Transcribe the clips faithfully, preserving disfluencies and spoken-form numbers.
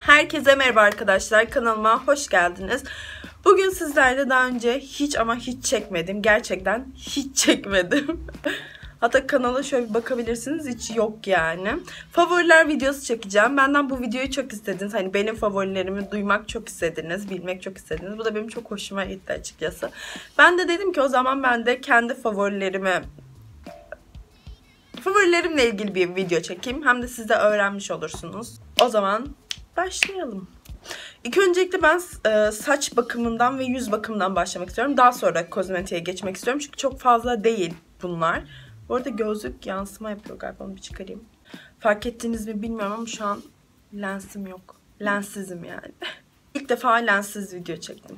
Herkese merhaba arkadaşlar, kanalıma hoş geldiniz. Bugün sizlerle daha önce hiç ama hiç çekmedim. Gerçekten hiç çekmedim. Hatta kanala şöyle bir bakabilirsiniz, hiç yok yani. Favoriler videosu çekeceğim. Benden bu videoyu çok istediniz. Hani benim favorilerimi duymak çok istediniz, bilmek çok istediniz. Bu da benim çok hoşuma gitti açıkçası. Ben de dedim ki o zaman ben de kendi favorilerimi favorilerimle ilgili bir video çekeyim. Hem de siz de öğrenmiş olursunuz. O zaman başlayalım. İlk öncelikle ben e, saç bakımından ve yüz bakımından başlamak istiyorum. Daha sonra kozmetiğe geçmek istiyorum. Çünkü çok fazla değil bunlar. Bu arada gözlük yansıma yapıyor galiba. Onu bir çıkarayım. Fark ettiniz mi bilmiyorum ama şu an lensim yok. Lenssizim yani. İlk defa lenssiz video çektim.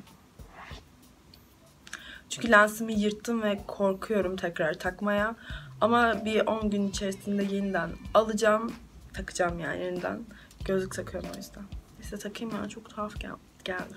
Çünkü lensimi yırttım ve korkuyorum tekrar takmaya. Ama bir on gün içerisinde yeniden alacağım. Takacağım yani yeniden. Gözlük takıyorum o yüzden. Neyse takayım ya, çok tuhaf gel geldi.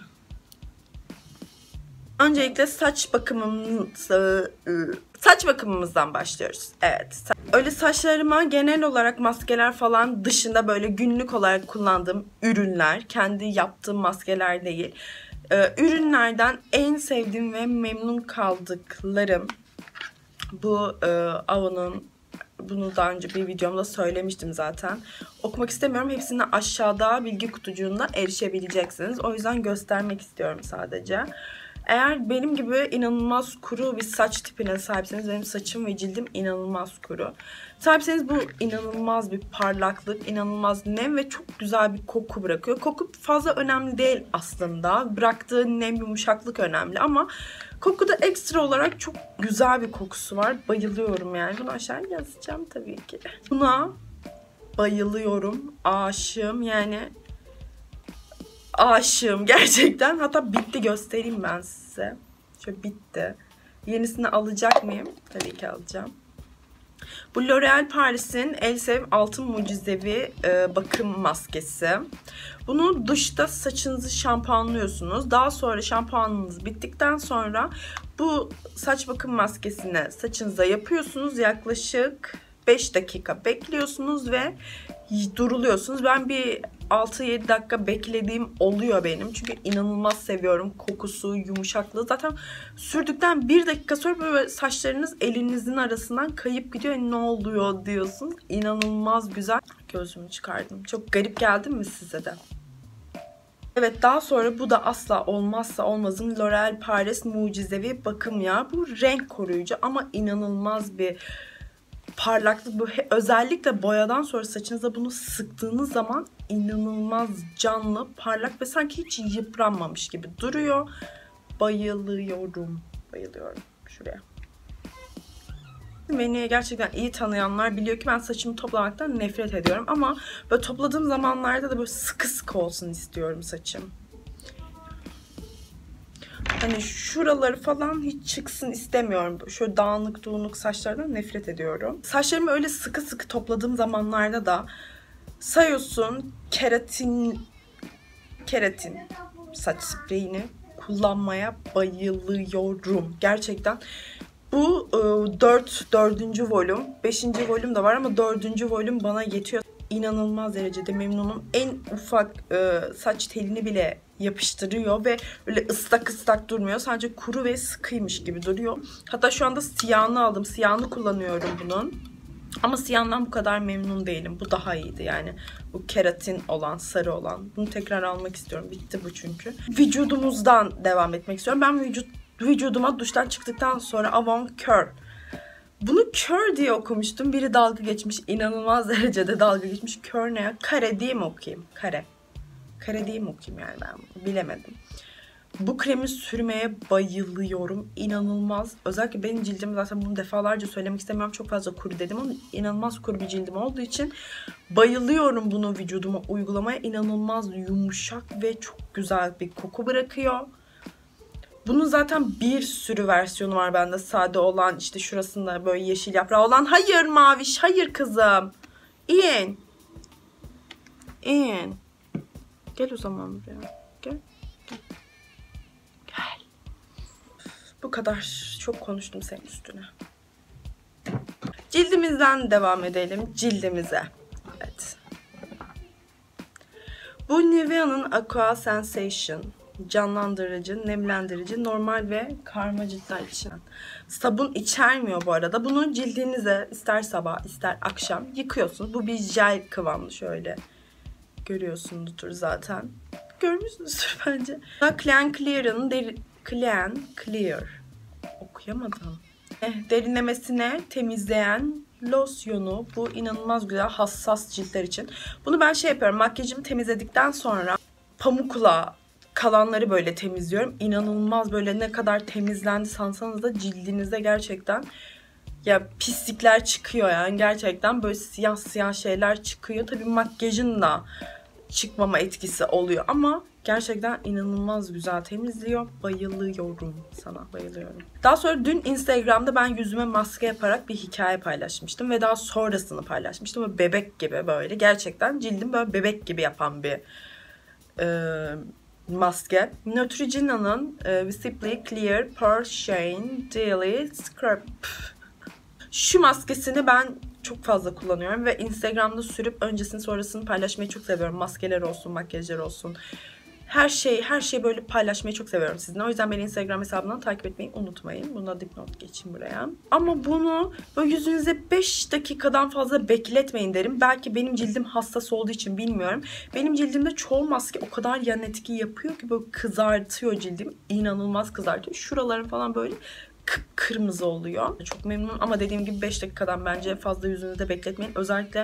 Öncelikle saç bakımımız, saç bakımımızdan başlıyoruz. Evet. Öyle saçlarıma genel olarak maskeler falan dışında böyle günlük olarak kullandığım ürünler, kendi yaptığım maskeler değil. Ürünlerden en sevdiğim ve memnun kaldıklarım bu e, Avon'un. Bunu daha önce bir videomda söylemiştim zaten. Okumak istemiyorum. Hepsini aşağıda bilgi kutucuğunda erişebileceksiniz. O yüzden göstermek istiyorum sadece. Eğer benim gibi inanılmaz kuru bir saç tipine sahipseniz, benim saçım ve cildim inanılmaz kuru. Sahipseniz bu inanılmaz bir parlaklık, inanılmaz nem ve çok güzel bir koku bırakıyor. Koku fazla önemli değil aslında. Bıraktığı nem, yumuşaklık önemli ama koku da ekstra olarak çok güzel bir kokusu var. Bayılıyorum yani. Bunu aşağıya yazacağım tabii ki. Buna bayılıyorum. Aşığım yani. Aşığım gerçekten. Hatta bitti, göstereyim ben size. Şöyle bitti. Yenisini alacak mıyım? Tabii ki alacağım. Bu L'Oréal Paris'in Elsev Altın Mucizevi e, bakım maskesi. Bunu duşta saçınızı şampuanlıyorsunuz. Daha sonra şampuanınız bittikten sonra bu saç bakım maskesini saçınıza yapıyorsunuz. Yaklaşık beş dakika bekliyorsunuz ve duruluyorsunuz. Ben bir altı yedi dakika beklediğim oluyor benim. Çünkü inanılmaz seviyorum kokusu, yumuşaklığı. Zaten sürdükten bir dakika sonra böyle saçlarınız elinizin arasından kayıp gidiyor. Ne oluyor diyorsun. İnanılmaz güzel. Gözümü çıkardım. Çok garip geldi mi size de? Evet, daha sonra bu da asla olmazsa olmazım L'Oréal Paris Mucizevi bakım yağı. Bu renk koruyucu ama inanılmaz bir parlaklık. Bu özellikle boyadan sonra saçınıza bunu sıktığınız zaman inanılmaz canlı, parlak ve sanki hiç yıpranmamış gibi duruyor. Bayılıyorum. Bayılıyorum. Şuraya. Beni gerçekten iyi tanıyanlar biliyor ki ben saçımı toplamaktan nefret ediyorum. Ama böyle topladığım zamanlarda da böyle sıkı sıkı olsun istiyorum saçım. Hani şuraları falan hiç çıksın istemiyorum. Şöyle dağınık dağınık saçlardan nefret ediyorum. Saçlarımı öyle sıkı sıkı topladığım zamanlarda da Sayos'un keratin keratin saç spreyini kullanmaya bayılıyorum. Gerçekten. Bu dört, dördüncü volüm. beşinci volüm de var ama dördüncü volüm bana yetiyor. İnanılmaz derecede memnunum. En ufak e, saç telini bile yapıştırıyor ve öyle ıslak ıslak durmuyor. Sadece kuru ve sıkıymış gibi duruyor. Hatta şu anda siyahını aldım. Siyahını kullanıyorum bunun. Ama siyahından bu kadar memnun değilim. Bu daha iyiydi yani. Bu keratin olan, sarı olan. Bunu tekrar almak istiyorum. Bitti bu çünkü. Vücudumuzdan devam etmek istiyorum. Ben vücut vücuduma duştan çıktıktan sonra Avon Curl. Bunu kör diye okumuştum. Biri dalga geçmiş. İnanılmaz derecede dalga geçmiş. Kör ne ya? Kare diye mi okuyayım? Kare. Kare diye mi okuyayım yani ben bilemedim. Bu kremi sürmeye bayılıyorum. İnanılmaz. Özellikle benim cildim, zaten bunu defalarca söylemek istemiyorum. Çok fazla kuru dedim ama inanılmaz kuru bir cildim olduğu için bayılıyorum bunu vücuduma uygulamaya. İnanılmaz yumuşak ve çok güzel bir koku bırakıyor. Bunun zaten bir sürü versiyonu var bende. Sade olan, işte şurasında böyle yeşil yaprağı olan. Hayır maviş, hayır kızım. İn. İn. Gel o zaman buraya. Gel. Gel. Gel. Bu kadar. Çok konuştum senin üstüne. Cildimizden devam edelim. Cildimize. Evet. Bu Nivea'nın Aqua Sensation. Canlandırıcı, nemlendirici, normal ve karma ciltler için. Sabun içermiyor bu arada. Bunu cildinize ister sabah ister akşam yıkıyorsunuz. Bu bir jel kıvamlı, şöyle görüyorsunuzdur zaten. Görmüşsünüzdür bence. Clean Clear'ın deri... Clean Clear. Okuyamadım. Eh, derinlemesine temizleyen losyonu. Bu inanılmaz güzel, hassas ciltler için. Bunu ben şey yapıyorum. Makyajımı temizledikten sonra pamukla kalanları böyle temizliyorum. İnanılmaz, böyle ne kadar temizlendi sansanız da cildinizde gerçekten ya pislikler çıkıyor yani. Gerçekten böyle siyah siyah şeyler çıkıyor. Tabii makyajın da çıkmama etkisi oluyor ama gerçekten inanılmaz güzel temizliyor. Bayılıyorum sana, bayılıyorum. Daha sonra dün Instagram'da ben yüzüme maske yaparak bir hikaye paylaşmıştım ve daha sonrasını paylaşmıştım. Böyle bebek gibi, böyle gerçekten cildim böyle bebek gibi yapan bir e, maske. Neutrogena'nın e, Visibly Clear Pore Shine Daily Scrub. Şu maskesini ben çok fazla kullanıyorum ve Instagram'da sürüp öncesini sonrasını paylaşmayı çok seviyorum. Maskeler olsun, makyajlar olsun. Her şeyi, her şeyi böyle paylaşmayı çok seviyorum sizinle. O yüzden beni Instagram hesabından takip etmeyi unutmayın. Buna dipnot geçeyim buraya. Ama bunu böyle yüzünüze beş dakikadan fazla bekletmeyin derim. Belki benim cildim hassas olduğu için bilmiyorum. Benim cildimde çoğu maske o kadar yan etki yapıyor ki böyle kızartıyor cildimi. İnanılmaz kızartıyor. Şuralarım falan böyle kıpkırmızı oluyor. Çok memnunum ama dediğim gibi beş dakikadan bence fazla yüzünüzde bekletmeyin. Özellikle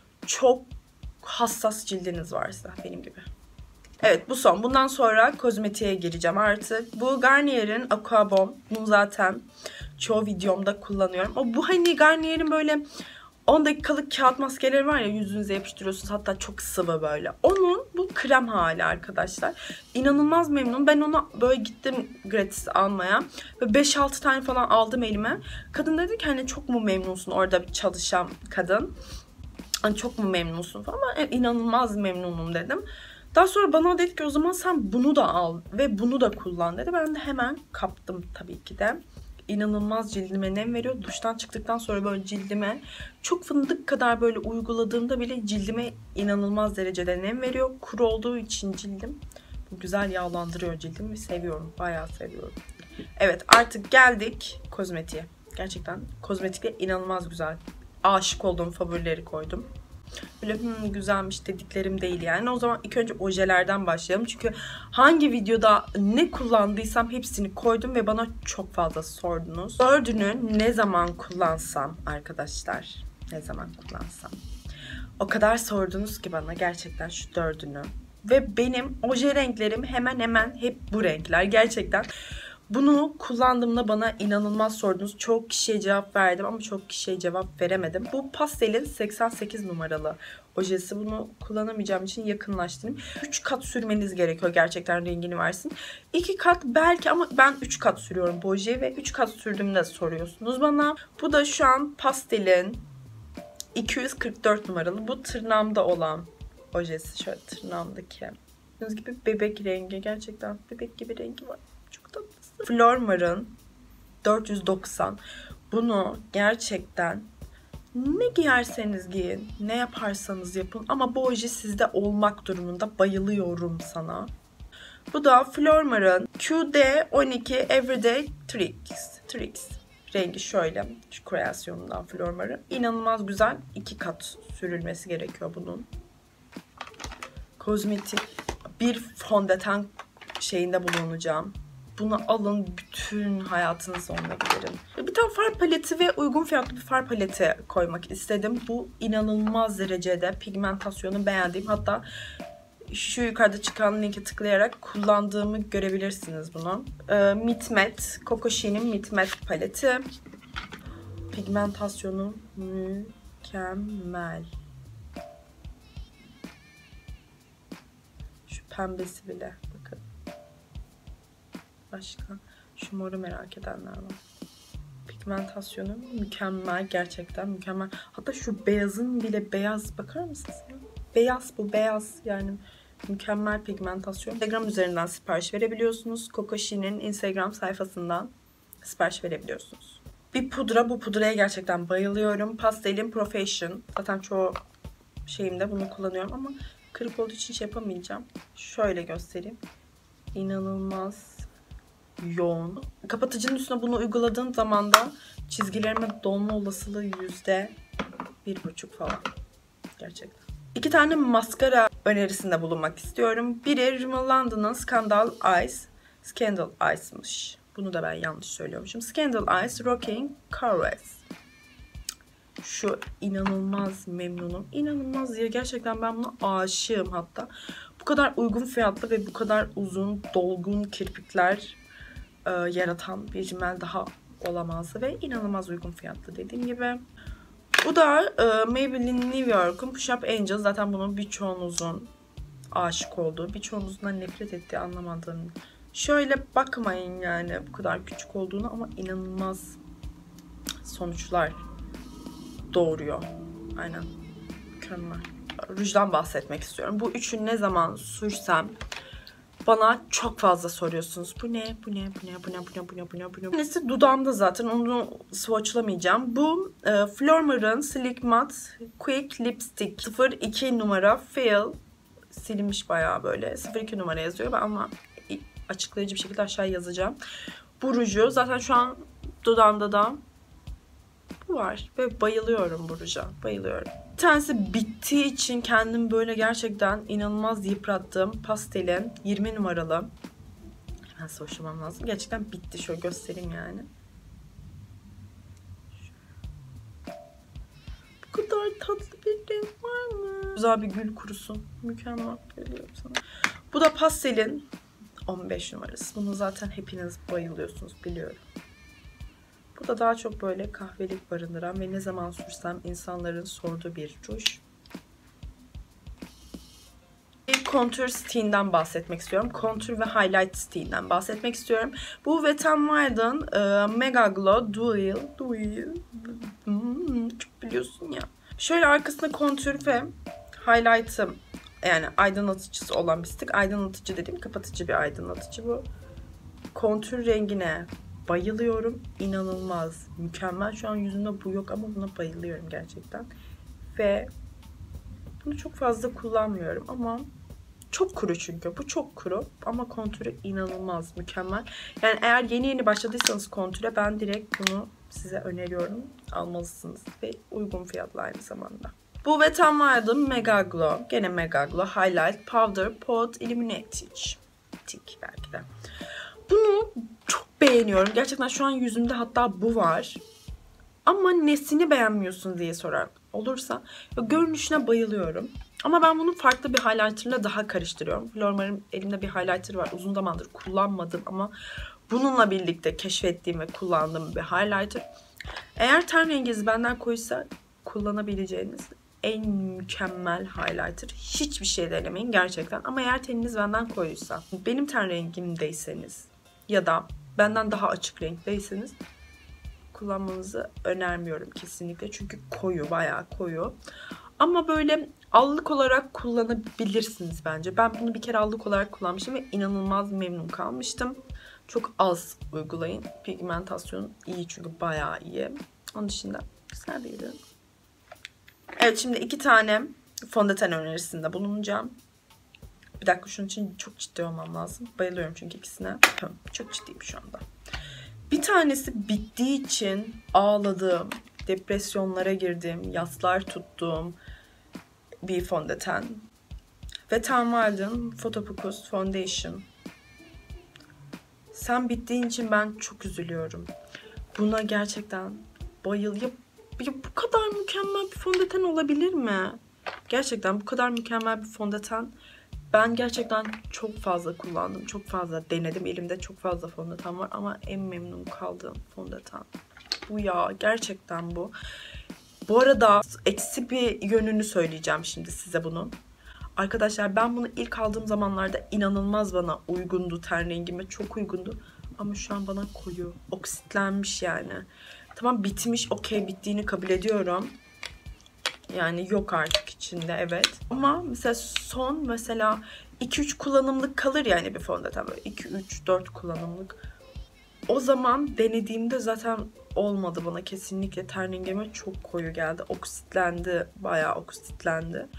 çok hassas cildiniz varsa, benim gibi. Evet, bu son. Bundan sonra kozmetiğe gireceğim artık. Bu Garnier'in Aqua Bomb. Bunu zaten çoğu videomda kullanıyorum. O bu hani Garnier'in böyle on dakikalık kağıt maskeleri var ya, yüzünüze yapıştırıyorsunuz. Hatta çok sıvı böyle. Onun bu krem hali arkadaşlar. İnanılmaz memnunum. Ben onu böyle gittim gratis almaya. Ve beş altı tane falan aldım elime. Kadın dedi ki hani çok mu memnunsun, orada bir çalışan kadın. Hani çok mu memnunsun falan. Ben inanılmaz memnunum dedim. Daha sonra bana dedi ki o zaman sen bunu da al ve bunu da kullan dedi. Ben de hemen kaptım tabii ki de. İnanılmaz cildime nem veriyor. Duştan çıktıktan sonra böyle cildime çok fındık kadar böyle uyguladığımda bile cildime inanılmaz derecede nem veriyor. Kuru olduğu için cildim bu güzel yağlandırıyor cildimi. Seviyorum. Bayağı seviyorum. Evet, artık geldik kozmetiğe. Gerçekten kozmetikle inanılmaz güzel. Aşık olduğum favorileri koydum. Böyle hmm, güzelmiş dediklerim değil yani. O zaman ilk önce ojelerden başlayalım. Çünkü hangi videoda ne kullandıysam hepsini koydum ve bana çok fazla sordunuz. Dördünü ne zaman kullansam arkadaşlar. Ne zaman kullansam. O kadar sordunuz ki bana gerçekten şu dördünü. Ve benim oje renklerim hemen hemen hep bu renkler. Gerçekten bunu kullandığımda bana inanılmaz sordunuz. Çok kişiye cevap verdim ama çok kişiye cevap veremedim. Bu pastelin seksen sekiz numaralı ojesi. Bunu kullanamayacağım için yakınlaştırayım. üç kat sürmeniz gerekiyor gerçekten rengini versin. iki kat belki ama ben üç kat sürüyorum bu ojeyi ve üç kat sürdüğümde soruyorsunuz bana. Bu da şu an pastelin iki yüz kırk dört numaralı. Bu tırnağımda olan ojesi. Şöyle tırnağımdaki. Gördüğünüz gibi bebek rengi. Gerçekten bebek gibi rengi var. Çok tatlı. Flormar'ın dört yüz doksan. Bunu gerçekten ne giyerseniz giyin, ne yaparsanız yapın ama bu oje sizde olmak durumunda. Bayılıyorum sana. Bu da Flormar'ın Q D on iki Everyday Tricks. Tricks. Rengi şöyle. Şu kreasyonundan Flormar'ın. İnanılmaz güzel. iki kat sürülmesi gerekiyor bunun. Kozmetik. Bir fondöten şeyinde bulunacağım. Bunu alın, bütün hayatınız sonuna giderin. Bir tane far paleti ve uygun fiyatlı bir far paleti koymak istedim. Bu inanılmaz derecede pigmentasyonu beğendiğim, hatta şu yukarıda çıkan linke tıklayarak kullandığımı görebilirsiniz bunu. Ee, Meet Matte, Coco She'nin Meet Matte paleti. Pigmentasyonu mükemmel. Şu pembesi bile. Bakın. Başka. Şu moru merak edenler var. Pigmentasyonu mükemmel. Gerçekten mükemmel. Hatta şu beyazın bile beyaz. Bakar mısınız? Beyaz bu. Beyaz. Yani mükemmel pigmentasyon. Instagram üzerinden sipariş verebiliyorsunuz. Coco She'nin Instagram sayfasından sipariş verebiliyorsunuz. Bir pudra. Bu pudraya gerçekten bayılıyorum. Pastelin Profession. Zaten çoğu şeyimde bunu kullanıyorum ama kırık olduğu için şey yapamayacağım. Şöyle göstereyim. İnanılmaz yoğun. Kapatıcının üstüne bunu uyguladığım zaman da çizgilerime dolma olasılığı yüzde bir buçuk falan. Gerçekten. İki tane maskara önerisinde bulunmak istiyorum. Biri Rimmel London'ın Scandal Eyes. Scandal Eyes'mış. Bunu da ben yanlış söylüyormuşum. Scandal Eyes Rocking Caress. Şu inanılmaz memnunum. İnanılmaz ya. Gerçekten ben buna aşığım hatta. Bu kadar uygun fiyatlı ve bu kadar uzun, dolgun kirpikler e, yaratan bir rimel daha olamazdı. Ve inanılmaz uygun fiyatlı dediğim gibi. Bu da e, Maybelline New York'un Push Up Angel. Zaten bunun birçoğunuzun aşık olduğu, birçoğunuzdan nefret ettiği anlamadığım. Şöyle bakmayın yani bu kadar küçük olduğunu ama inanılmaz sonuçlar doğuruyor. Aynen. Mükemmel. Rujdan bahsetmek istiyorum. Bu üçü ne zaman sürsem bana çok fazla soruyorsunuz. Bu ne? Bu ne? Bu ne? Bu ne? Bu ne? Bu ne? Bu ne? Bu ne? Birisi dudağımda zaten. Onu swatchlamayacağım. Bu e, Flormar'ın Sleek Matte Quick Lipstick sıfır iki numara Feel. Silinmiş bayağı böyle. sıfır iki numara yazıyor ama açıklayıcı bir şekilde aşağıya yazacağım. Bu ruju zaten şu an dudağımda da bu var. Ve bayılıyorum bu ruja. Bayılıyorum. Bir tanesi bittiği için kendim böyle gerçekten inanılmaz yıprattığım pastelin yirmi numaralı. Hemen soğuşlamam lazım. Gerçekten bitti. Şöyle göstereyim yani. Bu kadar tatlı bir renk var mı? Güzel bir gül kurusun. Mükemmel. Geliyorum sana. Bu da pastelin on beş numarası. Bunu zaten hepiniz bayılıyorsunuz biliyorum. Bu da daha çok böyle kahvelik barındıran ve ne zaman sürsem insanların sorduğu bir ruj. Contour Stick'inden bahsetmek istiyorum. Contour ve Highlight Stick'inden bahsetmek istiyorum. Bu Wet n Wild'ın e, Mega Glow Dual. Dual. Hmm, çok biliyorsun ya. Şöyle arkasında contour ve highlight'ım yani aydınlatıcısı olan bir stick. Aydınlatıcı dediğim kapatıcı bir aydınlatıcı bu. Kontür rengine bayılıyorum. İnanılmaz. Mükemmel. Şu an yüzümde bu yok ama buna bayılıyorum gerçekten. Ve bunu çok fazla kullanmıyorum ama çok kuru çünkü. Bu çok kuru ama kontürü inanılmaz. Mükemmel. Yani eğer yeni yeni başladıysanız kontüre ben direkt bunu size öneriyorum. Almalısınız. Ve uygun fiyatlı aynı zamanda. Bu Wet n Wild'ın Mega Glow. Gene Mega Glow Highlight Powder Pot Illuminating. Tik belki de. Bunu çok beğeniyorum. Gerçekten şu an yüzümde hatta bu var. Ama nesini beğenmiyorsun diye sorar olursa görünüşüne bayılıyorum. Ama ben bunu farklı bir highlighter'la daha karıştırıyorum. Flormar'ın elimde bir highlighter var. Uzun zamandır kullanmadım ama bununla birlikte keşfettiğim ve kullandığım bir highlighter. Eğer ten renginiz benden koyuysa kullanabileceğiniz en mükemmel highlighter. Hiçbir şey denemeyin gerçekten. Ama eğer teniniz benden koyuysa, benim ten rengimdeyseniz ya da benden daha açık renkteyseniz kullanmanızı önermiyorum kesinlikle. Çünkü koyu, bayağı koyu. Ama böyle allık olarak kullanabilirsiniz bence. Ben bunu bir kere allık olarak kullanmıştım ve inanılmaz memnun kalmıştım. Çok az uygulayın. Pigmentasyonu iyi çünkü bayağı iyi. Onun dışında güzel bir ürün. Evet, şimdi iki tane fondöten önerisinde bulunacağım. Bir dakika, şunun için çok ciddi olmam lazım. Bayılıyorum çünkü ikisine. Çok ciddiyim şu anda. Bir tanesi bittiği için ağladığım, depresyonlara girdiğim, yaslar tuttuğum bir fondöten. Wet n Wild'ın Photofocus Foundation. Sen bittiğin için ben çok üzülüyorum. Buna gerçekten bayılıyorum. Ya bu kadar mükemmel bir fondöten olabilir mi? Gerçekten bu kadar mükemmel bir fondöten. Ben gerçekten çok fazla kullandım. Çok fazla denedim. Elimde çok fazla fondöten var ama en memnun kaldığım fondöten bu ya. Gerçekten bu. Bu arada eksi bir yönünü söyleyeceğim şimdi size bunun. Arkadaşlar ben bunu ilk aldığım zamanlarda inanılmaz bana uygundu. Ten rengime çok uygundu. Ama şu an bana koyu. Oksitlenmiş yani. Tamam, bitmiş. Okey, bittiğini kabul ediyorum. Yani yok artık içinde, evet. Ama mesela son mesela iki üç kullanımlık kalır yani bir fondöten. Böyle iki üç dört kullanımlık. O zaman denediğimde zaten olmadı bana kesinlikle. Ten rengime çok koyu geldi. Oksitlendi. Bayağı oksitlendi.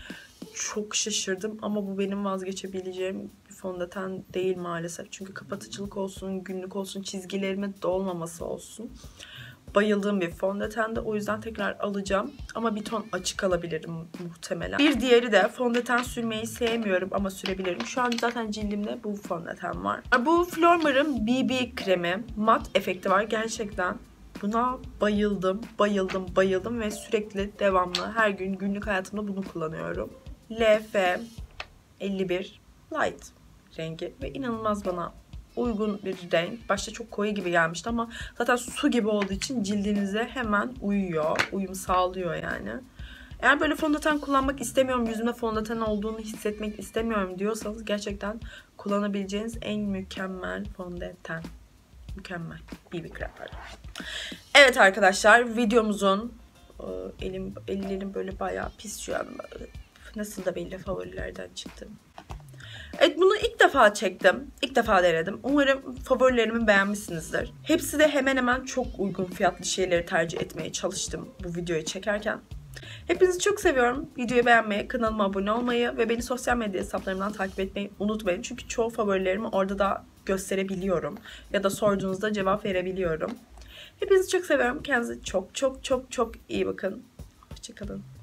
çok şaşırdım ama bu benim vazgeçebileceğim bir fondöten değil maalesef. Çünkü kapatıcılık olsun, günlük olsun, çizgilerimin dolmaması olsun. Bayıldığım bir fondöten de, o yüzden tekrar alacağım. Ama bir ton açık alabilirim muhtemelen. Bir diğeri de fondöten sürmeyi sevmiyorum ama sürebilirim. Şu an zaten cildimde bu fondöten var. Bu Flormar'ın B B kremi. Mat efekti var gerçekten. Buna bayıldım, bayıldım, bayıldım ve sürekli devamlı her gün günlük hayatımda bunu kullanıyorum. L F elli bir Light rengi ve inanılmaz bana uygun bir renk. Başta çok koyu gibi gelmişti ama zaten su gibi olduğu için cildinize hemen uyuyor. Uyum sağlıyor yani. Eğer böyle fondöten kullanmak istemiyorum, yüzümde fondöten olduğunu hissetmek istemiyorum diyorsanız gerçekten kullanabileceğiniz en mükemmel fondöten. Mükemmel. B B krem. Evet arkadaşlar, videomuzun elim ellerim böyle bayağı pis şu an. Nasıl da belli, favorilerden çıktım. Evet, bunu ilk defa çektim. İlk defa denedim. Umarım favorilerimi beğenmişsinizdir. Hepsi de hemen hemen çok uygun fiyatlı şeyleri tercih etmeye çalıştım bu videoyu çekerken. Hepinizi çok seviyorum. Videoyu beğenmeyi, kanalıma abone olmayı ve beni sosyal medya hesaplarımdan takip etmeyi unutmayın. Çünkü çoğu favorilerimi orada da gösterebiliyorum. Ya da sorduğunuzda cevap verebiliyorum. Hepinizi çok seviyorum. Kendinize çok çok çok çok iyi bakın. Hoşçakalın.